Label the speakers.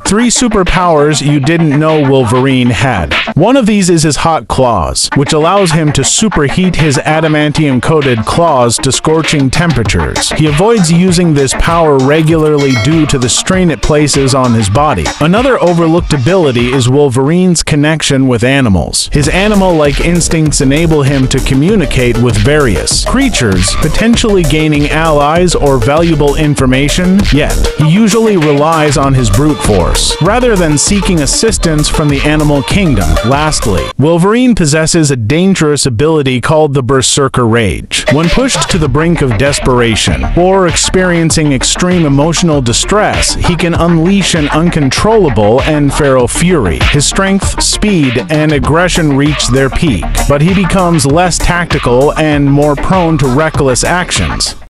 Speaker 1: 3 superpowers you didn't know Wolverine had. One of these is his hot claws, which allows him to superheat his adamantium-coated claws to scorching temperatures. He avoids using this power regularly due to the strain it places on his body. Another overlooked ability is Wolverine's connection with animals. His animal-like instincts enable him to communicate with various creatures, potentially gaining allies or valuable information, yet he usually relies on his brute force, rather than seeking assistance from the animal kingdom. Lastly, Wolverine possesses a dangerous ability called the Berserker Rage. When pushed to the brink of desperation, or experiencing extreme emotional distress, he can unleash an uncontrollable and feral fury. His strength, speed, and aggression reach their peak, but he becomes less tactical and more prone to reckless actions.